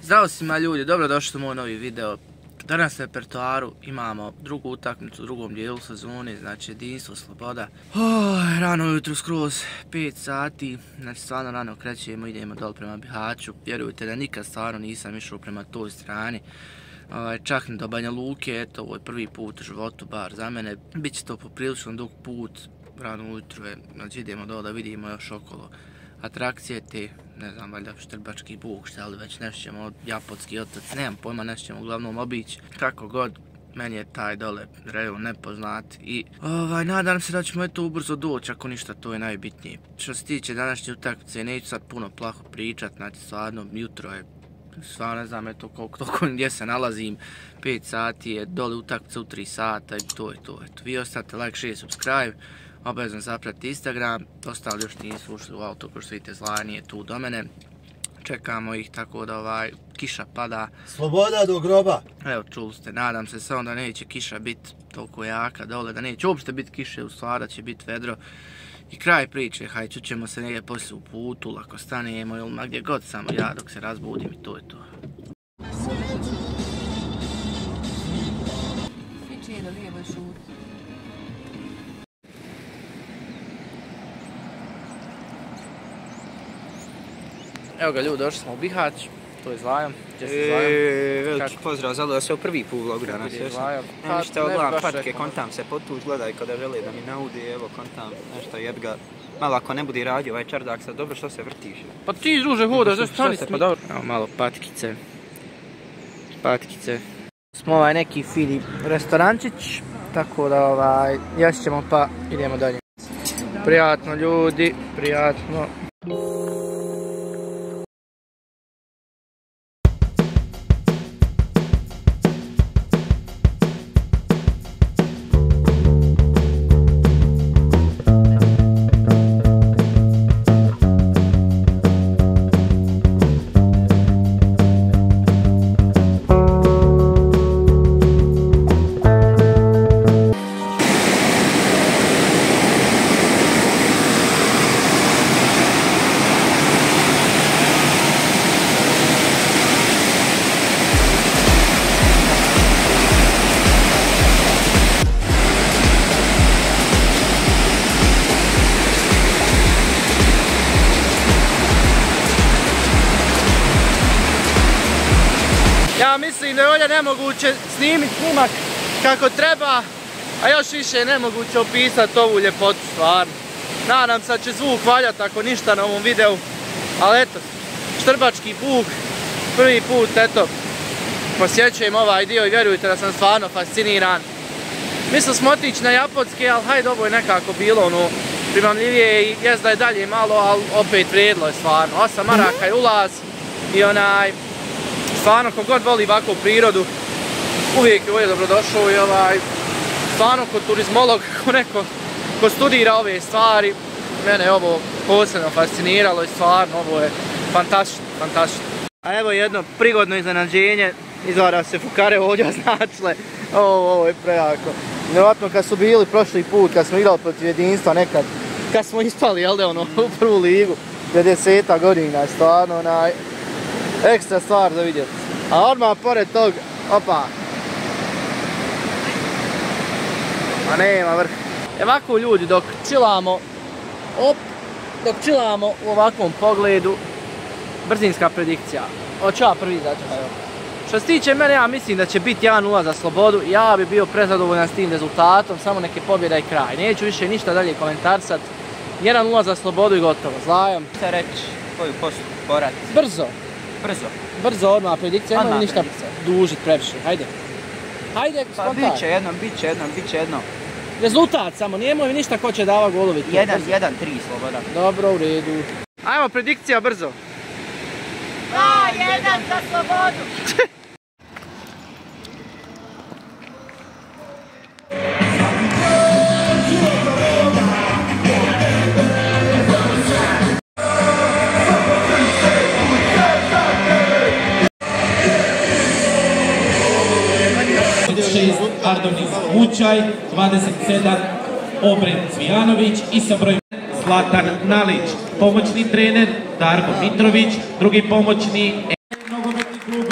Zdravo svima ljudi, dobrodošli u moj novi video. Danas na repertoaru imamo drugu utakmicu u drugom dijelu sezoni, znači jedinstvo, sloboda. Rano jutro skroz 5 sati, znači stvarno rano krećemo, idemo dole prema Bihaću. Vjerujte da nikad stvarno nisam išao prema toj strani. Čak ni do Banja Luke, eto ovo je prvi put u životu, bar za mene. Biće to poprilično dug put, rano ujutro je, znači idemo dole da vidimo još okolo atrakcije te, ne znam, valjda Štrbački buk, šta li već, nešto ćemo, Japotski otoc, nemam pojma, nešto ćemo uglavnom obići. Kako god, meni je taj dole rejon nepoznat i nadam se da ćemo eto ubrzo doći, ako ništa, to je najbitnije. Što se tiče današnje utakmice, neću sad puno plaho pričat, znači stvarno jutro je, stvarno ne znam eto koliko gdje se nalazim, 5 sati je, dole utakmica u 3 sata i to je to, eto. Vi ostavite like, share, subscribe. Obavezno zapratite Instagram, ostali još nisu ušli u auto, ko što vidite Zlani je tu do mene. Čekamo ih tako da kiša pada. Sloboda do groba! Evo čuli ste, nadam se samo da neće kiša biti toliko jaka dole, da neće uopšte biti kiše, u stvari da će biti vedro. I kraj priče, haj čućemo se negdje poslije u putu, lako stanemo ili ma gdje god, samo ja dok se razbudim i to je to. Evo ga ljudi, došli smo u Bihać, to je Zlajom, gdje se Zlajom? Veliki pozdrav, zalo da se u prvi put vlog danas. Nešto odgledam patike, kontam se potuž, gledaj kada žele da mi naudi, evo kontam nešto jebga. Malo ako ne budi radio ovaj čardak sad, dobro što se vrtiš? Pa ti druže hodaš, zašto stani mi? Evo malo patikice. Patikice. Smo neki fini restorančić, tako da ješt ćemo pa idemo dalje. Prijatno ljudi, prijatno. Ja mislim da je ovdje nemoguće snimiti snimak kako treba, a još više je nemoguće opisati ovu ljepotu stvarno. Nadam se da će zvuk valjati ako ništa na ovom videu, ali eto, Štrbački buk, prvi put eto, posjećujem ovaj dio i vjerujte da sam stvarno fasciniran. Mislili smo otići na Japotski, ali hajde, ovo je nekako bilo ono primamljivije i jest da je dalje malo, ali opet vrijedilo je stvarno. 8 maraka je ulaz i stvarno, ko god voli ovakvu prirodu, uvijek je ovdje dobrodošao i stvarno kod turizmolog, ko neko ko studira ove stvari, mene je ovo posebno fasciniralo i stvarno ovo je fantastično, fantastično. A evo jedno prigodno iznenađenje, izvara se fukare ovdje označile, ovo je prejako. Nevjerojatno kad su bili prošli put, kad smo igrali protiv jedinstva nekad, kad smo ispali, jel da ono, u prvu ligu, 50-ta godina, stvarno ekstra stvar za vidjeti. A odmah pored tog, opa. A nema vrh. Ovako ljudi, dok chillamo u ovakvom pogledu, brzinska predikcija. Hoću ja prvi začekaj. Što se tiče mene, ja mislim da će biti 1-0 za Slobodu. Ja bi bio prezadovoljan s tim rezultatom, samo neke pobjeda i kraj. Neću više ništa dalje komentarsat. 1-0 za Slobodu i gotovo. Zlajom. Šta reći? Koju postu? Porat? Brzo. Brzo? Brzo, odmah predikcija, nemoj ništa dužit previše, hajde. Hajde, spontan. Pa bit će jednom. Rezultat samo, nemoj ništa ko će dava golovi. 1-3 Sloboda. Dobro, u redu. Ajmo, predikcija brzo. 2-1 za Slobodu. Ardonis Vučaj, 27 Obren Cvijanović i sa brojem Zlatan Nalić. Pomoćni trener Darko Mitrović, drugi pomoćni nogometni klub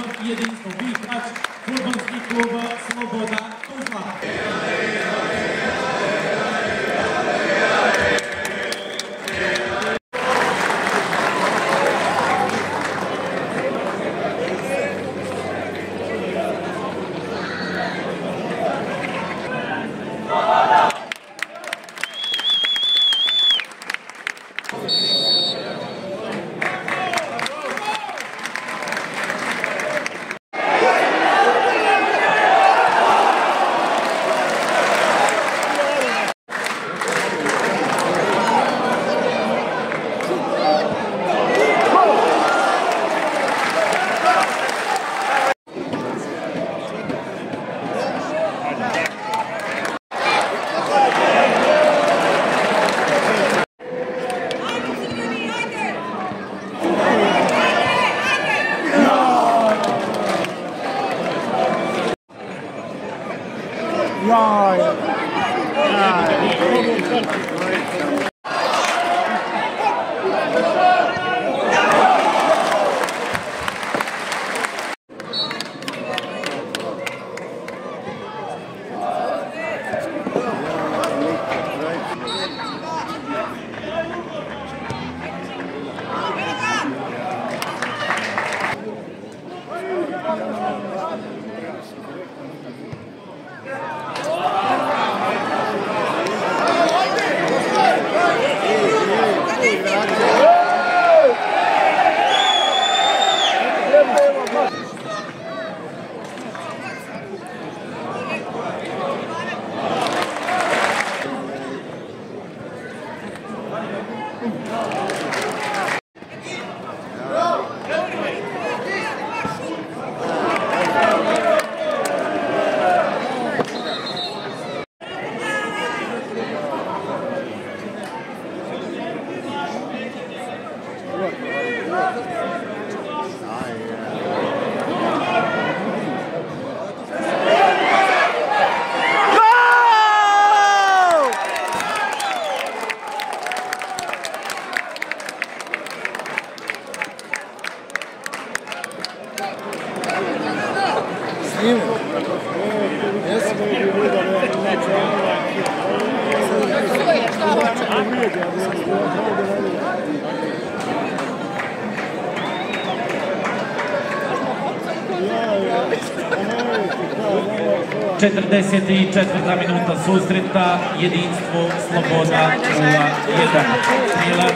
četvrta minuta susreta, jedinstvo Sloboda 0-1. Strijelac.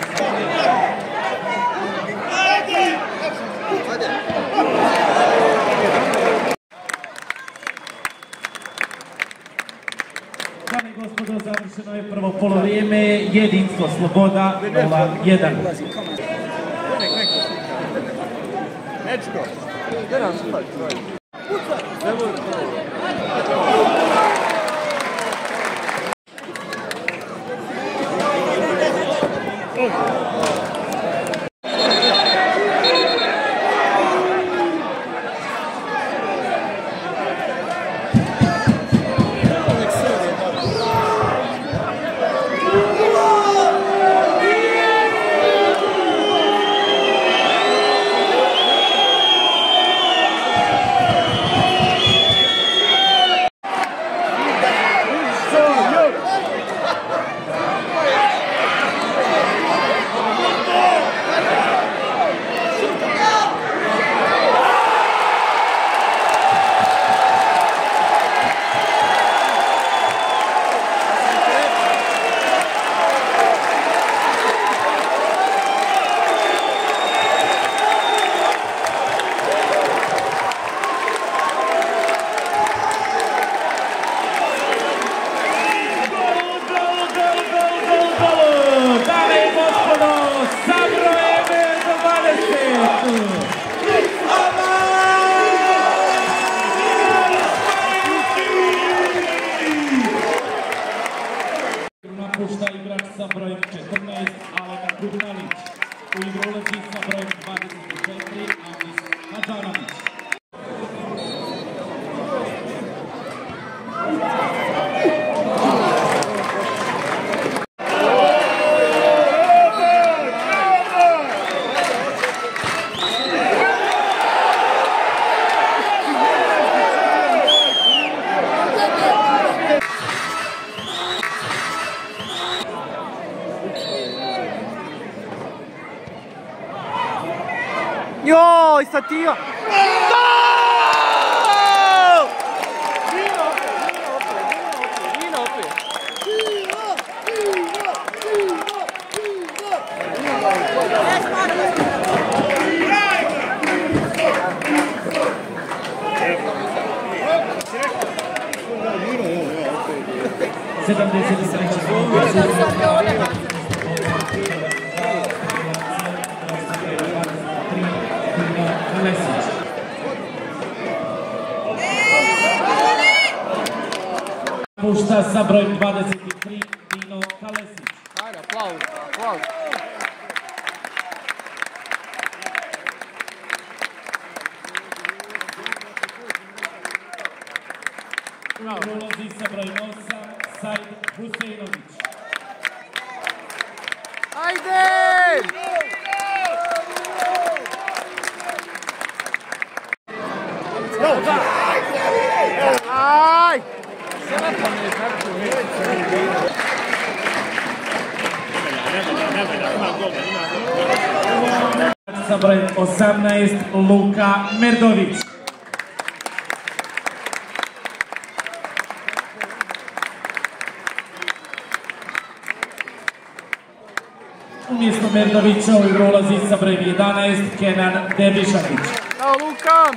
Dame i gospodo, završeno je prvo polovrijeme, jedinstvo Sloboda 0-1. Napušta igrač sa brojem 14, Alen Kuhnalić. U igru ulazi sa brojem 24, Anis Hadžanović. Joj, Satija! Vino opet! Pušta sa brojem 23, Dino Kalesić. Ajde, aplauz, aplauz. Ulazi sa brojem 8, Said Huseinović. Ajde! Aj! Sa brojem 18, Luka Merdović. Umjesto Merdovića u igru ulazi sa brojem 11, Kenan Debišanić. Evo Luka!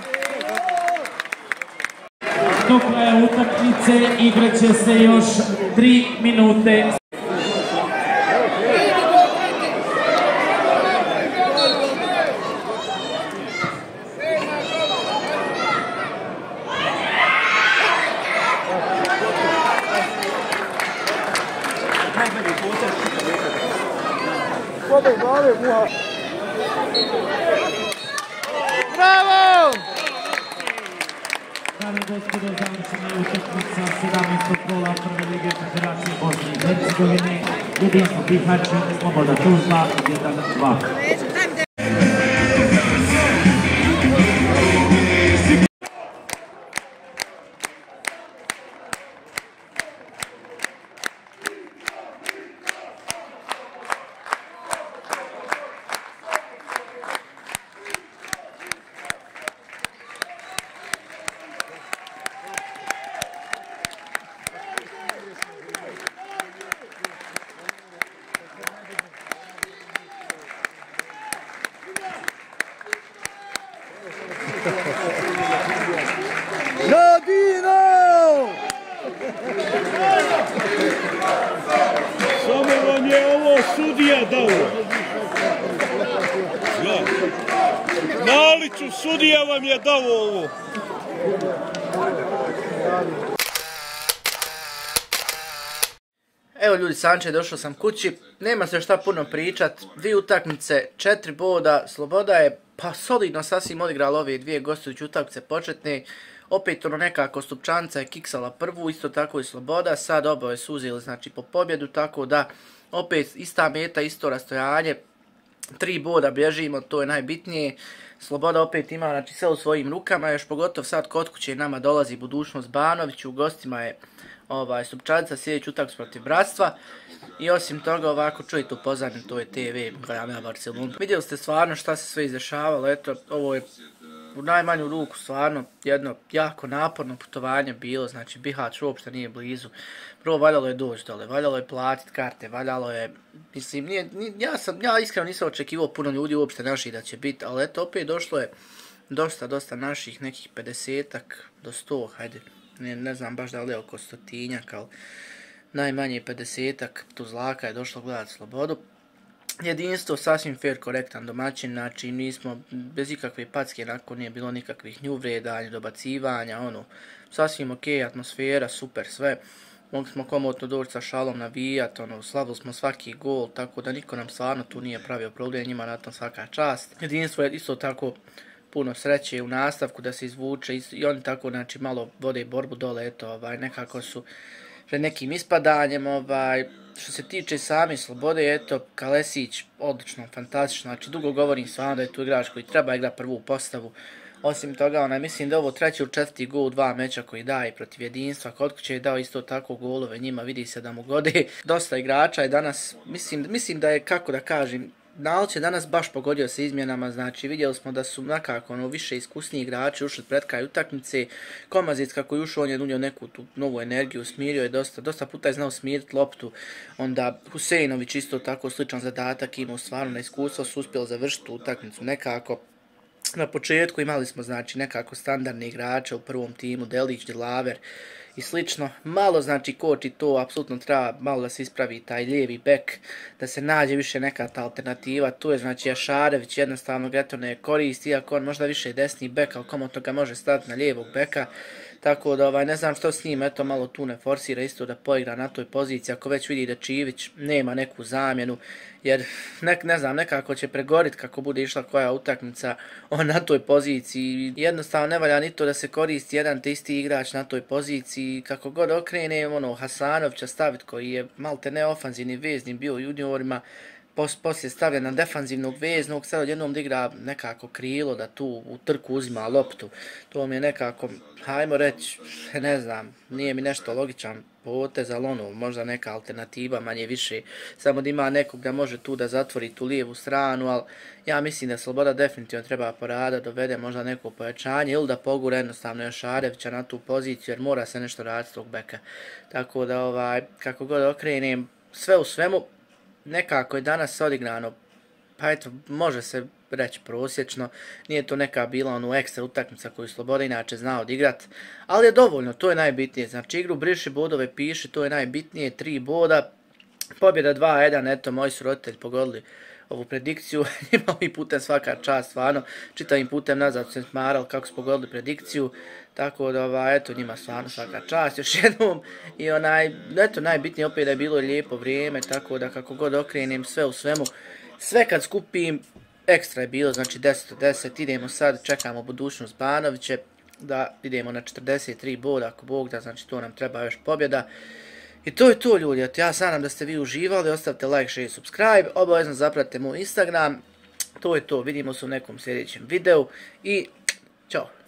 Do kraja utakmice igraće se još 3 minute. Bravo! Dame i gospodo, završena je utakmica 17. kola Prve lige Federacije Bosne i Hercegovine. Jedinstvo Bihać, Sloboda Tuzla 1-2. Naliću, sudija vam je dao ovo. Evo ljudi, Sanče, došao sam kući, nema se šta puno pričat, 2 utakmice, 4 boda, Sloboda je pa solidno sasvim odigrala ove 2 gostujuće utakmice početne, opet ono nekako Stupčanica je kiksala prvu, isto tako i Sloboda, sad oboje su uzeli znači po pobjedu, tako da opet ista meta, isto rastojanje, 3 boda bježimo, to je najbitnije. Sloboda opet ima znači sve u svojim rukama, još pogotovo sad kod kuće nama dolazi budućnost Banović, u gostima je Stupčanica, sljedeći utakmicu protiv Bratstva. I osim toga ovako čujete u pozadnju, to je TV Gledam Barcelonu. Vidjeli ste stvarno šta se sve izdešavalo, eto ovo je u najmanju ruku stvarno jedno jako naporno putovanje bilo, znači Bihać uopšte nije blizu. Prvo valjalo je doći dole, valjalo je platiti karte, valjalo je, mislim, ja iskreno nisam očekivao puno ljudi uopšte naših da će biti, ali eto opet došlo je dosta naših, nekih 50-ak do 100, hajde, ne znam baš da li je oko 100-tinjak, ali najmanje 50-ak Tuzlaka je došlo gledati Slobodu. Jedinstvo, sasvim fair, korektan domaćin, znači nismo bez ikakve packe, nakon nije bilo nikakvih uvreda, dobacivanja, ono, sasvim ok, atmosfera, super sve. Mogli smo komotno doći sa šalom navijat, ono, slavili smo svaki gol, tako da niko nam stvarno tu nije pravio problem, njima na tom svaka čast. Jedinstvo je isto tako puno sreće u nastavku da se izvuče i oni tako, znači, malo vode borbu dole, eto, nekako su pred nekim ispadanjem, što se tiče same Slobode, eto, Kalesić, odlično, fantastično, znači dugo govorim stvarno da je tu igrač koji treba igrati prvu postavu. Osim toga, mislim da je ovo 3. ili 4. gol u 2 meča koji daje protiv Jedinstva, kod kuće je dao isto tako golove njima, vidi se da mu gode. Dosta igrača je danas, mislim da je, kako da kažem, Nalić je danas baš pogodio sa izmjenama, znači vidjeli smo da su nekako više iskusniji igrači ušli pred kraj utakmice. Komazic kako je ušao, on je unio neku tu novu energiju, smirio je dosta puta je znao smiriti loptu. Onda Huseinović isto tako sličan zadatak, imao stvarno na iskustvo, su uspjeli završiti utakmicu nekako. Na početku imali smo znači nekako standardne igrače u prvom timu, Delić, Dilaver i slično. Malo znači koči to, apsolutno treba malo da se ispravi taj lijevi bek, da se nađe više neka ta alternativa. Tu je znači Jašarević, jednostavno ga eto ne koristi, iako on možda više desni bek, ali komotno ga može staviti na lijevog beka. Tako da ne znam što s njim, eto malo tu ne forsira isto da poigra na toj poziciji, ako već vidi da Čivić nema neku zamjenu, jer ne znam, nekako će pregorit kako bude išla koja utakmica on na toj poziciji. Jednostavno ne valja ni to da se koristi jedan te isti igrač na toj poziciji, kako god okrene, Hasanovića staviti koji je malte neofanzivni vezni bio u juniorima, poslije stavlja na defanzivnog veznog, sad odjednom da igra nekako krilo, da tu u trku uzima loptu. To mi je nekako, hajmo reći, ne znam, nije mi nešto logičan potez, ali možda neka alternativa manje više, samo da ima nekog da može tu da zatvori tu lijevu stranu, ali ja mislim da Sloboda definitivno treba porada, dovede možda neko pojačanje ili da pogura jednostavno Jašarevića na tu poziciju, jer mora se nešto raditi s tog beka. Tako da, kako god okrenem, sve u svemu, nekako je danas odigrano, pa eto, može se reći prosječno, nije to neka bila ekstra utakmica koju Sloboda inače zna odigrat, ali je dovoljno, to je najbitnije, znači igru briši, bodove piši, to je najbitnije, 3 boda, pobjeda 2-1, eto, moji su roditelji pogodili ovu predikciju, njima ovim putem svaka čast, stvarno, čitavim putem nazad se smarali kako su pogodili predikciju, tako da, eto, njima stvarno svaka čast, još jednom, i eto, najbitnije opet da je bilo lijepo vrijeme, tako da kako god okrenem, sve u svemu, sve kad skupim, ekstra je bilo, znači 10 od 10, idemo sad, čekamo budućnost Banoviće, da idemo na 43 boda, ako Bog da, znači to nam treba još pobjeda. I to je to ljudi, ja se nadam da ste vi uživali, ostavite like, share, subscribe, obavezno zapratite moj Instagram, to je to, vidimo se u nekom sljedećem videu i čao!